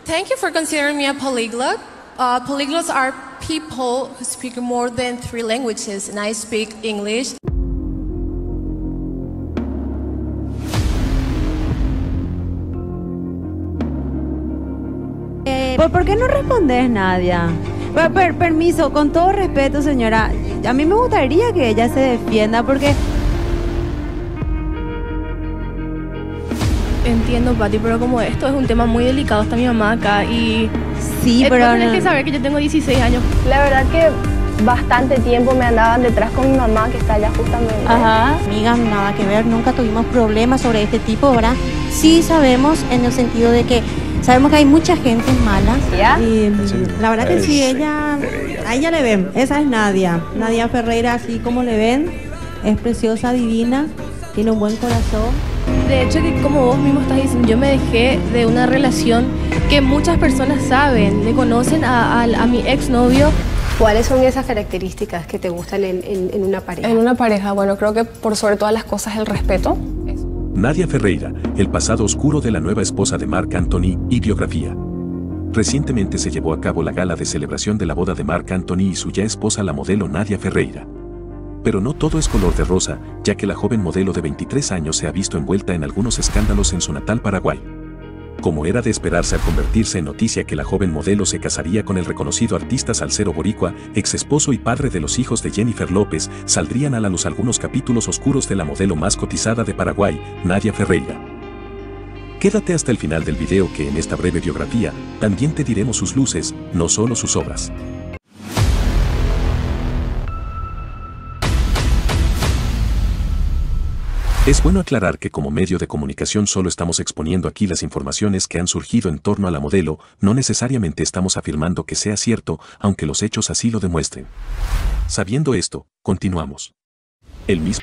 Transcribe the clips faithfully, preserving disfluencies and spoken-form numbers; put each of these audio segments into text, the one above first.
Thank you for considering me a polyglot. Uh, polyglots are people who speak more than three languages, and I speak English. ¿Por, ¿Por qué no respondes, Nadia? Per, per, permiso, con todo respeto, señora, a mí me gustaría que ella se defienda porque... Entiendo, Pati, pero como esto es un tema muy delicado, está mi mamá acá y... Sí, eh, pero... Tienes no... que saber que yo tengo dieciséis años. La verdad que bastante tiempo me andaban detrás con mi mamá, que está allá justamente. Ajá. Amigas, nada que ver, nunca tuvimos problemas sobre este tipo, ¿verdad? Sí sabemos en el sentido de que sabemos que hay mucha gente mala. ¿Ya? Y la verdad que sí, ella, a ella le ven, esa es Nadia. Nadia Ferreira, así como le ven, es preciosa, divina, tiene un buen corazón. De hecho, que como vos mismo estás diciendo, yo me dejé de una relación que muchas personas saben, le conocen a, a, a mi exnovio. ¿Cuáles son esas características que te gustan en, en, en una pareja? En una pareja, bueno, creo que por sobre todas las cosas el respeto. Nadia Ferreira, el pasado oscuro de la nueva esposa de Marc Anthony y biografía. Recientemente se llevó a cabo la gala de celebración de la boda de Marc Anthony y su ya esposa, la modelo Nadia Ferreira. Pero no todo es color de rosa, ya que la joven modelo de veintitrés años se ha visto envuelta en algunos escándalos en su natal Paraguay. Como era de esperarse al convertirse en noticia que la joven modelo se casaría con el reconocido artista salsero boricua, ex esposo y padre de los hijos de Jennifer López, saldrían a la luz algunos capítulos oscuros de la modelo más cotizada de Paraguay, Nadia Ferreira. Quédate hasta el final del video, que en esta breve biografía también te diremos sus luces, no solo sus obras. Es bueno aclarar que como medio de comunicación solo estamos exponiendo aquí las informaciones que han surgido en torno a la modelo, no necesariamente estamos afirmando que sea cierto, aunque los hechos así lo demuestren. Sabiendo esto, continuamos. El mismo...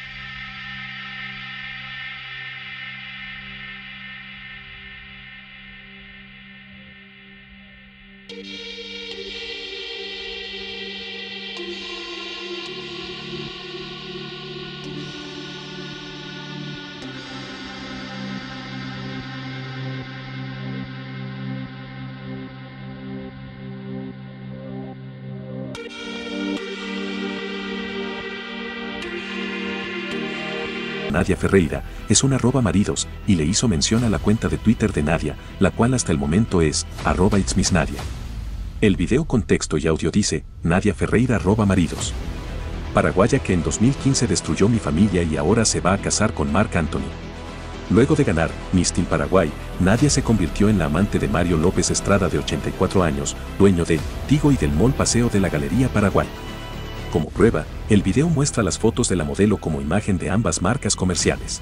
Nadia Ferreira es una arroba maridos y le hizo mención a la cuenta de Twitter de Nadia, la cual hasta el momento es arroba it's miss Nadia. El video con texto y audio dice: Nadia Ferreira arroba maridos. Paraguaya que en dos mil quince destruyó mi familia y ahora se va a casar con Marc Anthony. Luego de ganar Miss Teen Paraguay, Nadia se convirtió en la amante de Mario López Estrada, de ochenta y cuatro años, dueño de Tigo y del Mall Paseo de la Galería Paraguay. Como prueba, el video muestra las fotos de la modelo como imagen de ambas marcas comerciales.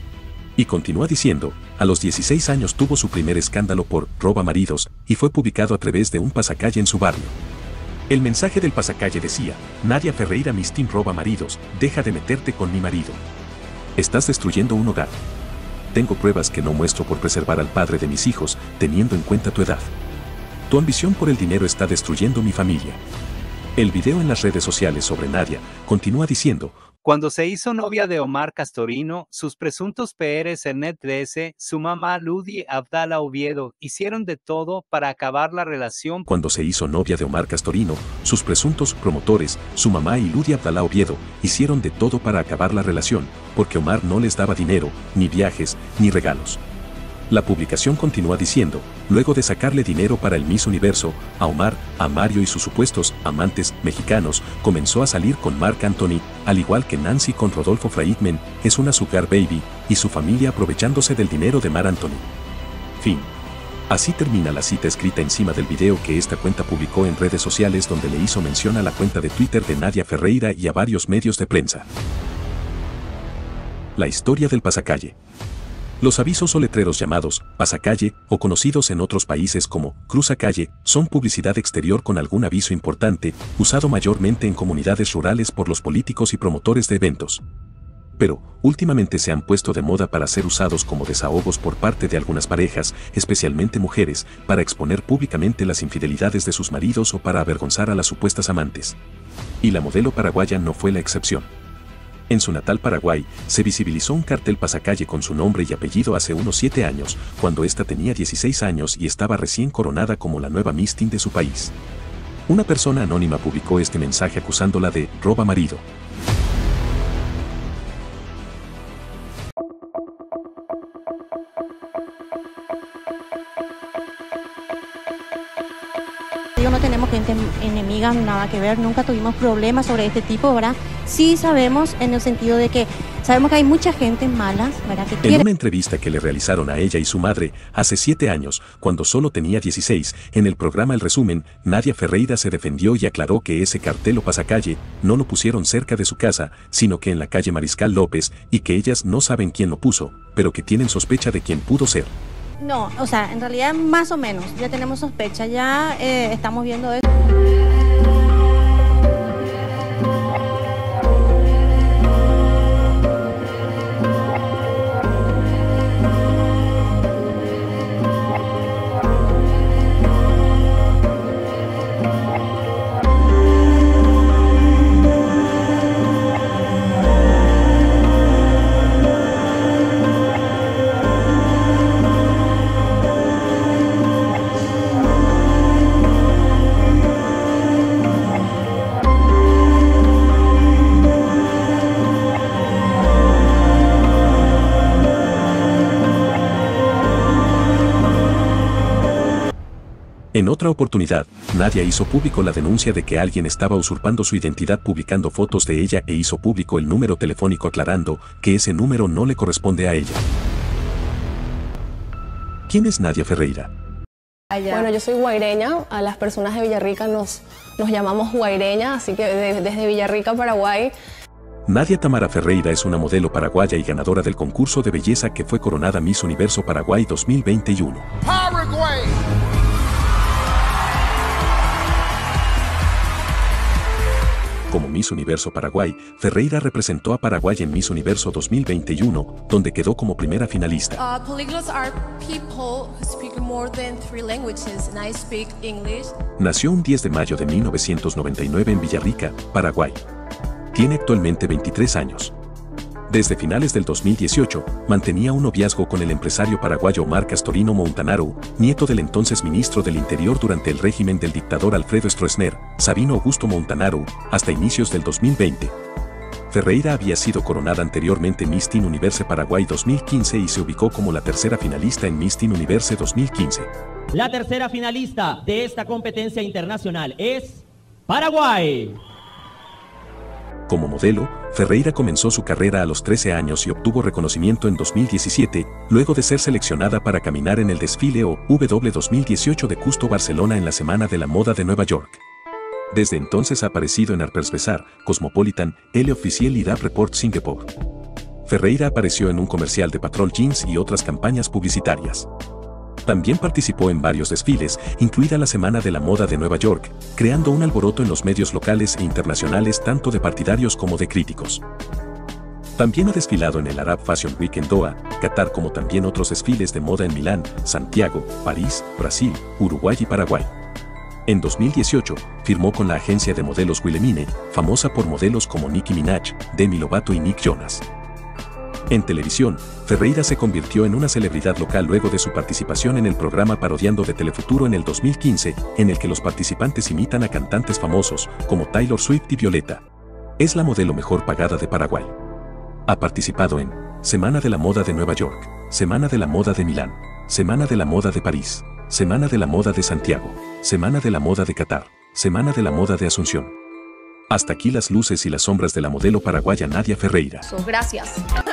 Y continúa diciendo: a los dieciséis años tuvo su primer escándalo por roba maridos y fue publicado a través de un pasacalle en su barrio. El mensaje del pasacalle decía: Nadia Ferreira, Miss Teen roba maridos, deja de meterte con mi marido. Estás destruyendo un hogar. Tengo pruebas que no muestro por preservar al padre de mis hijos, teniendo en cuenta tu edad. Tu ambición por el dinero está destruyendo mi familia. El video en las redes sociales sobre Nadia continúa diciendo: cuando se hizo novia de Omar Castorino, sus presuntos P Rs en Net trece, su mamá Ludi Abdala Oviedo, hicieron de todo para acabar la relación. Cuando se hizo novia de Omar Castorino, sus presuntos promotores, su mamá y Ludi Abdala Oviedo, hicieron de todo para acabar la relación, porque Omar no les daba dinero, ni viajes, ni regalos. La publicación continúa diciendo: luego de sacarle dinero para el Miss Universo, a Omar, a Mario y sus supuestos amantes mexicanos, comenzó a salir con Marc Anthony, al igual que Nancy con Rodolfo Freidman, es una sugar baby, y su familia aprovechándose del dinero de Marc Anthony. Fin. Así termina la cita escrita encima del video que esta cuenta publicó en redes sociales, donde le hizo mención a la cuenta de Twitter de Nadia Ferreira y a varios medios de prensa. La historia del pasacalle. Los avisos o letreros llamados pasacalle, o conocidos en otros países como cruzacalle, son publicidad exterior con algún aviso importante, usado mayormente en comunidades rurales por los políticos y promotores de eventos. Pero, últimamente se han puesto de moda para ser usados como desahogos por parte de algunas parejas, especialmente mujeres, para exponer públicamente las infidelidades de sus maridos o para avergonzar a las supuestas amantes. Y la modelo paraguaya no fue la excepción. En su natal Paraguay, se visibilizó un cartel pasacalle con su nombre y apellido hace unos siete años, cuando ésta tenía dieciséis años y estaba recién coronada como la nueva Miss Teen de su país. Una persona anónima publicó este mensaje acusándola de roba marido. No tenemos gente enemiga, nada que ver, nunca tuvimos problemas sobre este tipo, ¿verdad? Sí sabemos en el sentido de que sabemos que hay mucha gente mala, ¿verdad? Que quiere... En una entrevista que le realizaron a ella y su madre hace siete años, cuando solo tenía dieciséis, en el programa El Resumen, Nadia Ferreira se defendió y aclaró que ese cartel o pasacalle no lo pusieron cerca de su casa, sino que en la calle Mariscal López, y que ellas no saben quién lo puso, pero que tienen sospecha de quién pudo ser. No, o sea, en realidad más o menos, ya tenemos sospecha, ya eh, estamos viendo eso. En otra oportunidad, Nadia hizo público la denuncia de que alguien estaba usurpando su identidad publicando fotos de ella e hizo público el número telefónico aclarando que ese número no le corresponde a ella. ¿Quién es Nadia Ferreira? Bueno, yo soy guaireña, a las personas de Villarrica nos, nos llamamos guaireña, así que de, desde Villarrica, Paraguay. Nadia Tamara Ferreira es una modelo paraguaya y ganadora del concurso de belleza que fue coronada Miss Universo Paraguay dos mil veintiuno. Paraguay. Como Miss Universo Paraguay, Ferreira representó a Paraguay en Miss Universo dos mil veintiuno, donde quedó como primera finalista. Uh, polyglots are people who speak more than three languages, and I speak English. Nació un diez de mayo de mil novecientos noventa y nueve en Villarrica, Paraguay. Tiene actualmente veintitrés años. Desde finales del dos mil dieciocho, mantenía un noviazgo con el empresario paraguayo Omar Castorino Montanaro, nieto del entonces ministro del Interior durante el régimen del dictador Alfredo Stroessner, Sabino Augusto Montanaro, hasta inicios del dos mil veinte. Ferreira había sido coronada anteriormente Miss Teen Universe Paraguay dos mil quince y se ubicó como la tercera finalista en Miss Teen Universe dos mil quince. La tercera finalista de esta competencia internacional es Paraguay. Como modelo, Ferreira comenzó su carrera a los trece años y obtuvo reconocimiento en dos mil diecisiete, luego de ser seleccionada para caminar en el desfile O W dos mil dieciocho de Custo Barcelona en la Semana de la Moda de Nueva York. Desde entonces ha aparecido en Harper's Bazaar, Cosmopolitan, Elle Officiel y Dap Report Singapore. Ferreira apareció en un comercial de Patrol Jeans y otras campañas publicitarias. También participó en varios desfiles, incluida la Semana de la Moda de Nueva York, creando un alboroto en los medios locales e internacionales tanto de partidarios como de críticos. También ha desfilado en el Arab Fashion Week en Doha, Qatar, como también otros desfiles de moda en Milán, Santiago, París, Brasil, Uruguay y Paraguay. En dos mil dieciocho, firmó con la agencia de modelos Wilhelmine, famosa por modelos como Nicki Minaj, Demi Lovato y Nick Jonas. En televisión, Ferreira se convirtió en una celebridad local luego de su participación en el programa Parodiando de Telefuturo en el dos mil quince, en el que los participantes imitan a cantantes famosos, como Taylor Swift y Violeta. Es la modelo mejor pagada de Paraguay. Ha participado en Semana de la Moda de Nueva York, Semana de la Moda de Milán, Semana de la Moda de París, Semana de la Moda de Santiago, Semana de la Moda de Qatar, Semana de la Moda de Asunción. Hasta aquí las luces y las sombras de la modelo paraguaya Nadia Ferreira. Gracias.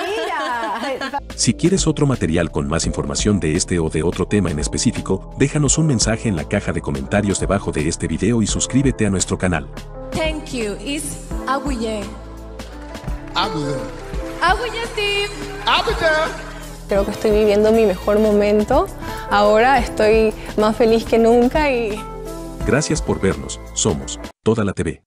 Si quieres otro material con más información de este o de otro tema en específico, déjanos un mensaje en la caja de comentarios debajo de este video y suscríbete a nuestro canal. Thank you. It's Aguye. Aguye. Aguye, Steve. Aguye. Creo que estoy viviendo mi mejor momento. Ahora estoy más feliz que nunca y... Gracias por vernos. Somos Toda la T V.